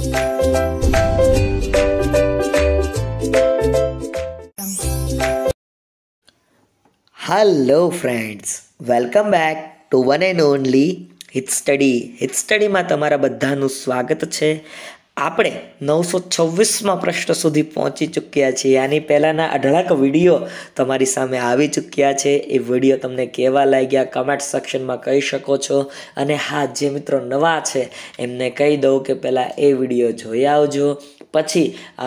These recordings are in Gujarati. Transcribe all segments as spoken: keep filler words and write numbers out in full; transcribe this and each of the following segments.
Hello friends, welcome back to one and only hit study hit study में तमारा बधानु स्वागत है। આપણે નવસો છવ્વીસમાં પ્રશ્ન સુધી પહોંચી ચૂક્યા છીએ। આની પહેલાંના અઢળક વિડીયો તમારી સામે આવી ચૂક્યા છે। એ વિડીયો તમને કેવા લાગ્યા કમેન્ટ સેક્શનમાં કહી શકો છો। અને હા, જે મિત્રો નવા છે એમને કહી દઉં કે પહેલાં એ વિડીયો જોઈ આવજો, પછી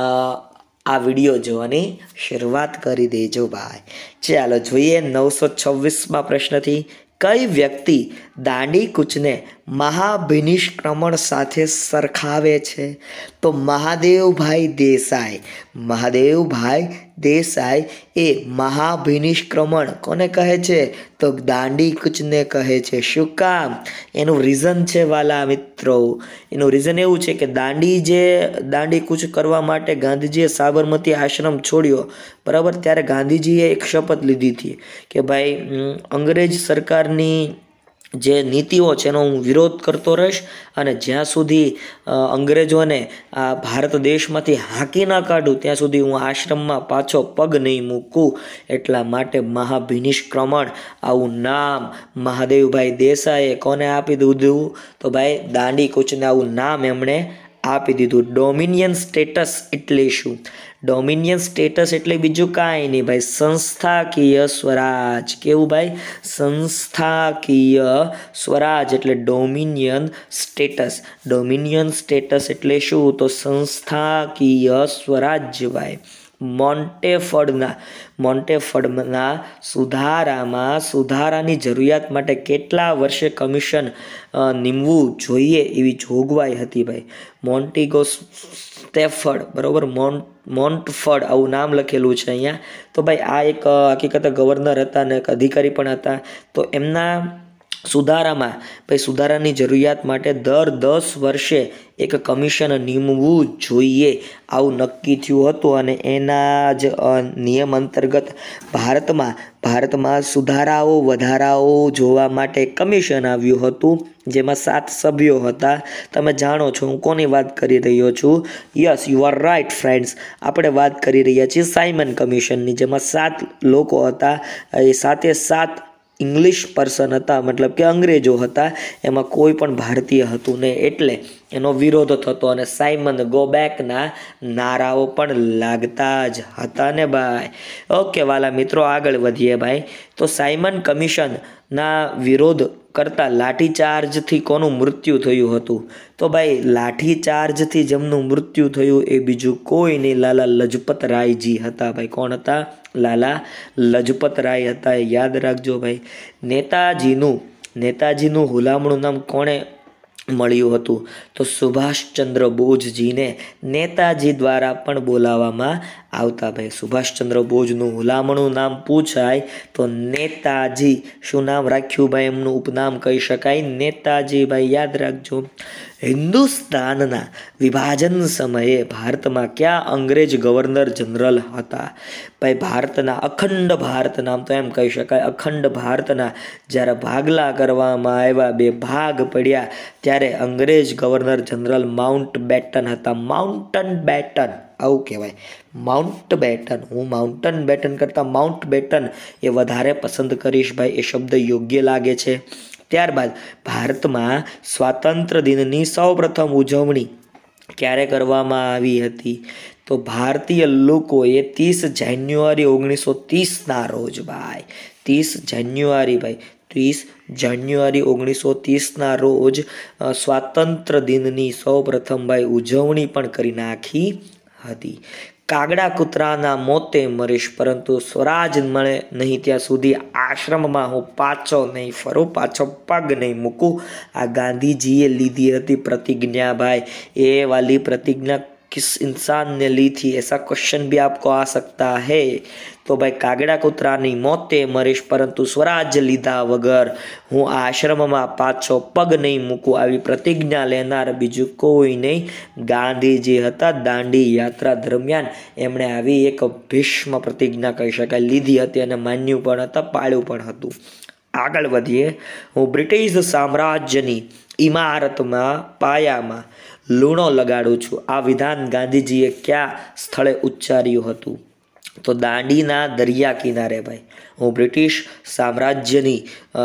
આ વિડીયો જોવાની શરૂઆત કરી દેજો ભાઈ। ચાલો જોઈએ નવસો છવ્વીસમાં પ્રશ્નથી। કઈ વ્યક્તિ દાંડી કૂચને મહાભિનિષ્ક્રમણ સાથે સરખાવે છે? તો મહાદેવભાઈ દેસાઈ। મહાદેવભાઈ દેસાઈ એ મહાભિનિષ્ક્રમણ કોને કહે છે? તો દાંડી કૂચને કહે છે। શું કામ? એનું રીઝન છે વાલા મિત્રો, એનું રીઝન એવું છે કે દાંડી જે દાંડી કૂચ કરવા માટે ગાંધીજીએ સાબરમતી આશ્રમ છોડ્યો, બરાબર, ત્યારે ગાંધીજીએ એક શપથ લીધી હતી કે ભાઈ અંગ્રેજ સરકારની જે નીતિઓ છે એનો હું વિરોધ કરતો રહીશ અને જ્યાં સુધી અંગ્રેજોને આ ભારત દેશમાંથી હાંકી ના કાઢું ત્યાં સુધી હું આશ્રમમાં પાછો પગ નહીં મૂકું। એટલા માટે મહાભિનિષ્ક્રમણ આવું નામ મહાદેવભાઈ દેસાઈએ કોને આપી દીધું? તો ભાઈ દાંડી કૂચને આવું નામ એમણે આપી દીધું। ડોમિનિયન સ્ટેટસ એટલે શું? ડોમિનિયન સ્ટેટસ એટલે બીજું કાંઈ નહીં ભાઈ, સંસ્થાકીય સ્વરાજ। કેવું ભાઈ? સંસ્થાકીય સ્વરાજ એટલે ડોમિનિયન સ્ટેટસ। ડોમિનિયન સ્ટેટસ એટલે શું? તો સંસ્થાકીય સ્વરાજ્ય ભાઈ। મોન્ટેફર્ડના મોન્ટેફર્ડના સુધારામાં સુધારાની જરૂરિયાત માટે કેટલા વર્ષે કમિશન નીમવું જોઈએ એવી જોગવાઈ હતી ભાઈ। મોન્ટેગો સ્ટેફર્ડ, બરાબર, મોન્ટ મોન્ટફર્ડ આવું નામ લખેલું છે અહીંયા। તો ભાઈ આ એક હકીકતે ગવર્નર હતા અને એક અધિકારી પણ હતા। તો એમના સુધારામાં ભાઈ સુધારાની જરૂરિયાત માટે દર દસ વર્ષે એક કમિશન નીમવું જોઈએ આવું નક્કી થયું હતું। અને એના જ નિયમ અંતર્ગત ભારતમાં ભારતમાં સુધારાઓ વધારાઓ જોવા માટે કમિશન આવ્યું હતું, જેમાં સાત સભ્યો હતા। તમે જાણો છો હું કોની વાત કરી રહ્યો છું? Yes, you are right friends, આપણે વાત કરી રહ્યા છીએ સાયમન કમિશનની, જેમાં સાત લોકો હતા। એ સાતે સાત ઇંગ્લિશ પર્સન હતા, મતલબ કે અંગ્રેજો હતા, એમાં કોઈ પણ ભારતીય હતું નહીં, એટલે એનો વિરોધ થતો અને સાયમન ગો બેકના નારાઓ પણ લાગતા જ હતા ને ભાઈ। ઓકે વાલા મિત્રો, આગળ વધીએ ભાઈ। તો સાયમન કમિશનના વિરોધ કરતા લાઠીચાર્જથી કોનું મૃત્યુ થયું હતું? તો ભાઈ લાઠીચાર્જથી જેમનું મૃત્યુ થયું એ બીજું કોઈ નહીં, લાલા લજપત રાયજી હતા ભાઈ। કોણ હતા? લાલા લજપત રાય હતા, યાદ રાખજો ભાઈ। નેતાજીનું નેતાજીનું હુલામણું નામ કોણે મળ્યું હતું? તો સુભાષચંદ્ર બોઝજીને નેતાજી દ્વારા પણ બોલાવવામાં આવતા ભાઈ। સુભાષચંદ્ર બોઝનું હુલામણું નામ પૂછાય તો નેતાજી। શું નામ રાખ્યું ભાઈ એમનું? ઉપનામ કહી શકાય નેતાજી ભાઈ, યાદ રાખજો। હિન્દુસ્તાનના વિભાજન સમયે ભારતમાં કયા અંગ્રેજ ગવર્નર જનરલ હતા? ભાઈ ભારતના અખંડ ભારતના, તો એમ કહી શકાય અખંડ ભારતના જ્યારે ભાગલા કરવામાં આવ્યા, બે ભાગ પડ્યા, ત્યારે અંગ્રેજ ગવર્નર જનરલ માઉન્ટ બેટન હતા। માઉન્ટન બેટન આવું કહેવાય, માઉન્ટ બેટન। હું માઉન્ટન બેટન કરતાં માઉન્ટ બેટન એ વધારે પસંદ કરીશ ભાઈ, એ શબ્દ યોગ્ય લાગે છે। ત્યારબાદ ભારતમાં સ્વાતંત્ર્ય દિનની સૌપ્રથમ ઉજવણી ક્યારે કરવામાં આવી હતી? તો ભારતીય લોકોએ ત્રીસ જાન્યુઆરી ઓગણીસો ત્રીસના રોજ ભાઈ, ત્રીસ જાન્યુઆરી ભાઈ ત્રીસ જાન્યુઆરી ઓગણીસો ત્રીસના રોજ સ્વાતંત્ર્ય દિનની સૌપ્રથમ ભાઈ ઉજવણી પણ કરી નાખી હતી। કાગડા કૂતરાના મોતે મરીશ પરંતુ સ્વરાજ મળે નહીં ત્યાં સુધી આશ્રમમાં હું પાછો નહીં ફરું, પાછો પગ નહીં મૂકું, આ ગાંધીજીએ લીધી હતી प्रतिज्ञा भाई। ये वाली प्रतिज्ञा किस इंसान ने ली थी? ऐसा क्वेश्चन भी आपको आ सकता है। तो भाई कागड़ा कूतरानी मोते मरीश परंतु स्वराज लीधा वगर हूँ आश्रमમાં પાછો પગ નહીં મૂકું આવી પ્રતિજ્ઞા લેનાર બીજું કોઈ નહીં, ગાંધીજી હતા। દાંડી યાત્રા દરમિયાન એમણે આવી એક ભીષ્મ પ્રતિજ્ઞા કહી શકાય લીધી હતી અને માન્યું પણ હતા, પાળ્યું પણ હતું। આગળ વધીએ। હું બ્રિટિશ સામ્રાજ્યની ઇમારતમાં પાયામાં લૂણો લગાડું છું. આ વિધાન ગાંધીજીએ કયા સ્થળે ઉચ્ચાર્યું હતું? તો દાંડીના દરિયા કિનારે ભાઈ. હું બ્રિટિશ સામ્રાજ્યની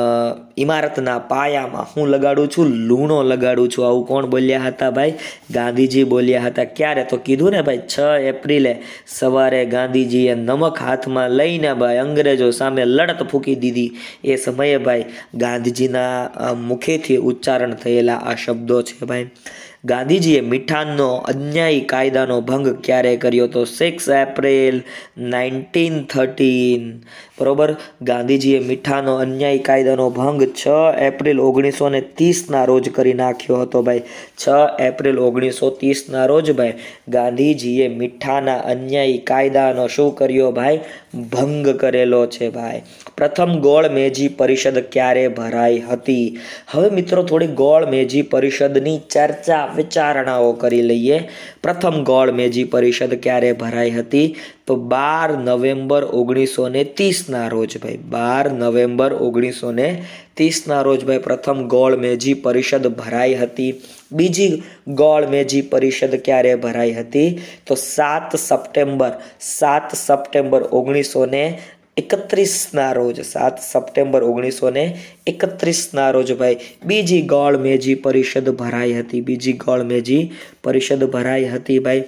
ઇમારતના પાયામાં હું લગાડું છું? લૂણો લગાડું છું. આવું કોણ બોલ્યા હતા ભાઈ? ગાંધીજી બોલ્યા હતા. ક્યારે? તો કીધું ને ભાઈ, છ એપ્રિલે સવારે ગાંધીજીએ નમક હાથમાં લઈને ભાઈ અંગ્રેજો સામે લડત ફૂંકી દીધી. એ સમયે ભાઈ ગાંધીજીના મુખેથી ઉચ્ચારણ થયેલા આ શબ્દો છે ભાઈ. ગાંધીજીએ મીઠાનો અન્યાયી કાયદાનો ભંગ ક્યારે કર્યો? તો સિક્સ એપ્રિલ નાઇન્ટીન થર્ટીન. બરોબર. ગાંધીજીએ મીઠાનો અન્યાયી કાયદાનો ભંગ છ એપ્રિલ ઓગણીસો ને ત્રીસના રોજ કરી નાખ્યો હતો ભાઈ. છ એપ્રિલ ઓગણીસો ત્રીસના રોજ ભાઈ ગાંધીજીએ મીઠાના અન્યાયી કાયદાનો શું કર્યો ભાઈ? ભંગ કરેલો છે ભાઈ. પ્રથમ ગોળ મેજી પરિષદ ક્યારે ભરાઈ હતી? હવે મિત્રો થોડી ગોળ મેજી પરિષદની ચર્ચા વિચારણાઓ કરી લઈએ. પ્રથમ ગોળ મેજી પરિષદ ક્યારે ભરાઈ હતી? તો બાર નવેમ્બર ઓગણીસો ને ત્રીસના રોજ ભાઈ. બાર નવેમ્બર ઓગણીસો ને ત્રીસના રોજ ભાઈ પ્રથમ ગોળ મેજી પરિષદ ભરાઈ હતી. બીજી ગોળ મેજી પરિષદ ક્યારે ભરાઈ હતી? તો સાત સપ્ટેમ્બર સાત સપ્ટેમ્બર ઓગણીસો ને એકત્રીસના રોજ. સાત સપ્ટેમ્બર ઓગણીસો ને એકત્રીસના રોજ ભાઈ બીજી ગોળ મેજી પરિષદ ભરાઈ હતી. બીજી ગોળ મેજી પરિષદ ભરાઈ હતી ભાઈ.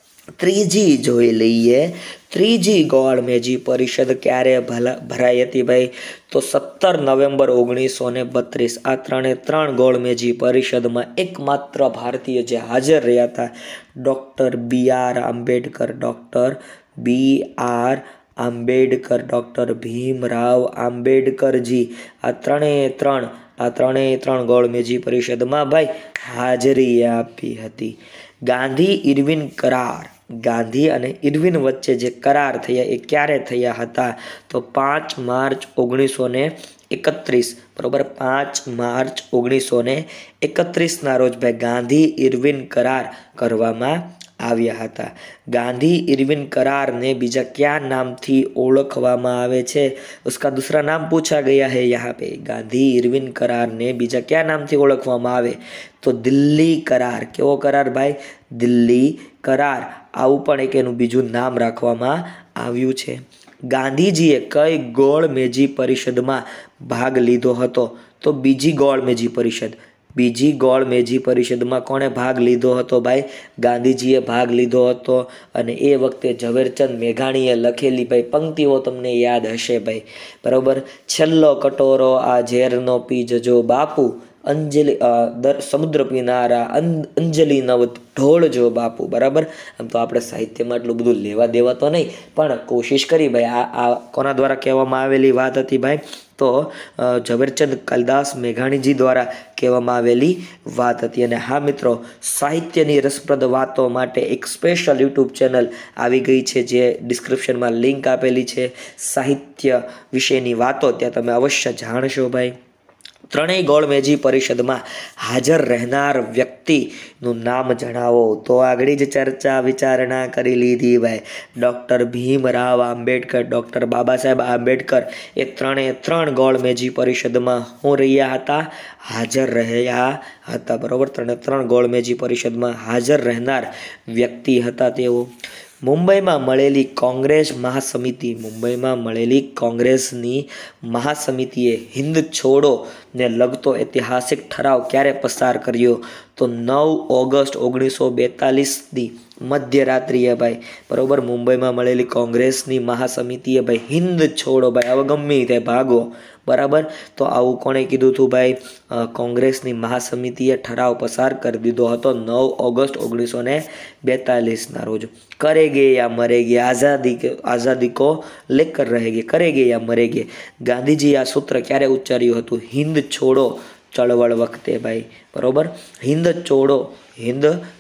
ત્રીજી જોઈ લઈએ. ત્રીજી ગોળ મેજી પરિષદ ક્યારે ભરાઈ હતી ભાઈ? તો સત્તર નવેમ્બર ઓગણીસો ને બત્રીસ. આ ત્રણે ત્રણ ગોળ મેજી પરિષદમાં એકમાત્ર ભારતીય જે હાજર રહ્યા હતા doctor B R Ambedkar. Doctor B R Ambedkar, doctor Bhimrao આંબેડકરજી. આ ત્રણે ત્રણ આ ત્રણે ત્રણ ગોળ મેજી પરિષદમાં ભાઈ હાજરી આપી હતી. ગાંધી ઇરવિન કરાર. ગાંધી અને ઇરવિન વચ્ચે જે કરાર થયા એ ક્યારે થયા હતા? તો પાંચ માર્ચ ઓગણીસો ને એકત્રીસ. બરોબર. પાંચ માર્ચ ઓગણીસો ને એકત્રીસના રોજ ભાઈ ગાંધી ઇરવિન કરાર કરવામાં આવ્યા હતા. ગાંધી ઇરવિન करारને બીજા क्या નામથી ઓળખવામાં આવે છે? उसका दूसरा नाम पूछा गया है यहाँ पे. ગાંધી ઇરવિન करारને બીજા क्या નામથી ઓળખવામાં આવે? તો દિલ્હી કરાર. કેવો કરાર ભાઈ? દિલ્હી કરાર. આવું પણ એક એનું બીજું નામ રાખવામાં આવ્યું છે. ગાંધીજીએ કઈ ગોળ મેજી પરિષદમાં ભાગ લીધો હતો? તો બીજી ગોળ મેજી પરિષદ. બીજી ગોળ મેજી પરિષદમાં કોણે ભાગ લીધો હતો ભાઈ? ગાંધીજીએ ભાગ લીધો હતો. અને એ વખતે ઝવેરચંદ મેઘાણીએ લખેલી ભાઈ પંક્તિઓ તમને યાદ હશે ભાઈ. બરાબર. છેલ્લો કટોરો આ ઝેરનો પી જજો બાપુ, અંજલિ સમુદ્ર કિનારા અંજલિ નવ ઢોળજો બાપુ. બરાબર. આમ તો આપણે સાહિત્યમાં એટલું બધું લેવા દેવા તો નહીં, પણ કોશિશ કરી ભાઈ. આ આ કોના દ્વારા કહેવામાં આવેલી વાત હતી ભાઈ? તો ઝવેરચંદ કાલિદાસ મેઘાણીજી દ્વારા કહેવામાં આવેલી વાત હતી. અને હા મિત્રો, સાહિત્યની રસપ્રદ વાતો માટે એક સ્પેશિયલ યુટ્યુબ ચેનલ આવી ગઈ છે, જે ડિસ્ક્રિપ્શનમાં લિંક આપેલી છે. સાહિત્ય વિશેની વાતો ત્યાં તમે અવશ્ય જાણશો ભાઈ. ત્રણેય ગોળ મેજી પરિષદમાં હાજર રહેનાર વ્યક્તિનું નામ જણાવો. તો આગળ જ ચર્ચા વિચારણા કરી લીધી ભાઈ. ડૉક્ટર ભીમરાવ આંબેડકર, ડૉક્ટર બાબા સાહેબ આંબેડકર એ ત્રણે ત્રણ ગોળ મેજી પરિષદમાં હું રહ્યા હતા? હાજર રહ્યા હતા. બરાબર. ત્રણે ત્રણ ગોળ મેજી પરિષદમાં હાજર રહેનાર વ્યક્તિ હતા તેઓ. મુંબઈમાં મળેલી કોંગ્રેસ મહાસમિતિ. મુંબઈમાં મળેલી કોંગ્રેસની મહાસમિતિએ હિન્દ છોડો ને લગતો ઐતિહાસિક ઠરાવ ક્યારે પસાર કર્યો? તો નવ ઓગસ્ટ ઓગણીસો બેતાલીસની મધ્યરાત્રિએ ભાઈ. બરાબર. મુંબઈમાં મળેલી કોંગ્રેસની મહાસમિતિએ ભાઈ હિન્દ છોડો ભાઈ, હવે ગમે તે ભાગો. બરાબર. તો આવું કોણે કીધું હતું ભાઈ? કોંગ્રેસની મહાસમિતિએ ઠરાવ પસાર કરી દીધો હતો નવ ઓગસ્ટ ઓગણીસો ને બેતાલીસના રોજ. કરેગે યા મરેગે, આઝાદી કે આઝાદી કો લેકર રહેગે, કરેગે યા મરેગે. ગાંધીજી આ સૂત્ર ક્યારે ઉચ્ચાર્યું હતું? હિન્દ છોડો ચળવળ વખતે ભાઈ. બરાબર. હિન્દ છોડો હિન્દ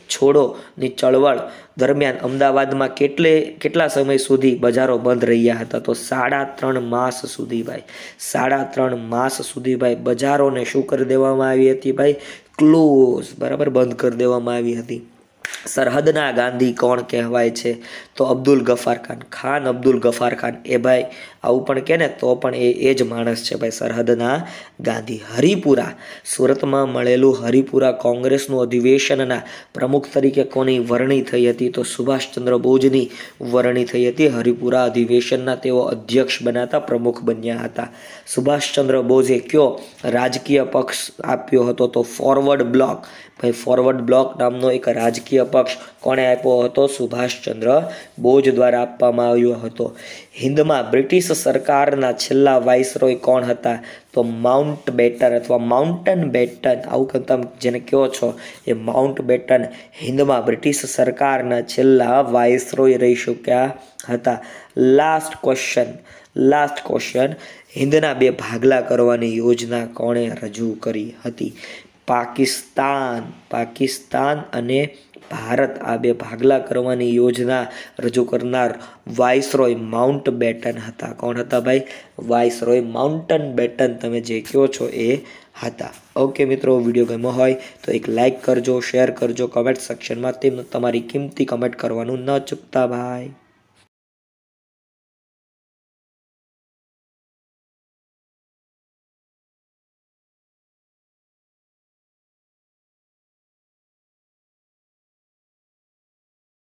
છોડોની ચળવળ દરમિયાન અમદાવાદમાં કેટલે કેટલા સમય સુધી બજારો બંધ રહ્યા હતા? તો સાડા ત્રણ માસ સુધી ભાઈ. સાડા ત્રણ માસ સુધી ભાઈ બજારોને શું કરી દેવામાં આવી હતી ભાઈ? ક્લોઝ. બરાબર. બંધ કરી દેવામાં આવી હતી. સરહદના ગાંધી કોણ કહેવાય છે? તો અબ્દુલ ગફાર ખાન. ખાન અબ્દુલ ગફાર ખાન. એ ભાઈ આવું પણ કહે ને તો પણ એ એ જ માણસ છે ભાઈ, સરહદના ગાંધી. હરિપુરા. સુરતમાં મળેલું હરિપુરા કોંગ્રેસનું અધિવેશનના પ્રમુખ તરીકે કોની વરણી થઈ હતી? તો સુભાષચંદ્ર બોઝની વરણી થઈ હતી. હરિપુરા અધિવેશનના તેઓ અધ્યક્ષ બન્યા, પ્રમુખ બન્યા હતા. સુભાષચંદ્ર બોઝે કયો રાજકીય પક્ષ આપ્યો હતો? તો ફોરવર્ડ બ્લોક. ભાઈ ફોરવર્ડ બ્લોક નામનો એક રાજકીય પક્ષ કોણે આપ્યો હતો? સુભાષચંદ્ર બોઝ દ્વારા આપવામાં આવ્યો હતો. હિન્દમાં બ્રિટિશ સરકારના છેલ્લા વાઇસરોય કોણ હતા? તો માઉન્ટ બેટન અથવા માઉન્ટન બેટન, આવું તમે જેને કહો છો એ માઉન્ટ બેટન હિન્દમાં બ્રિટિશ સરકારના છેલ્લા વાઇસરોય રહી ચૂક્યા હતા. લાસ્ટ ક્વેશ્ચન લાસ્ટ ક્વેશ્ચન હિન્દના બે ભાગલા કરવાની યોજના કોણે રજૂ કરી હતી? પાકિસ્તાન પાકિસ્તાન અને ભારત, આ બે ભાગલા કરવાની યોજના રજૂ કરનાર વાઇસરોય માઉન્ટ બેટન હતા. કોણ હતા ભાઈ? વાઇસરોય માઉન્ટન બેટન તમે જે કહો છો એ હતા. ઓકે મિત્રો, વિડીયો ગમ્યો હોય તો એક લાઇક કરજો, શેર કરજો, કમેન્ટ સેક્શનમાં તેમ તમારી કિંમતી કમેન્ટ કરવાનું ન ચૂકતા ભાઈ.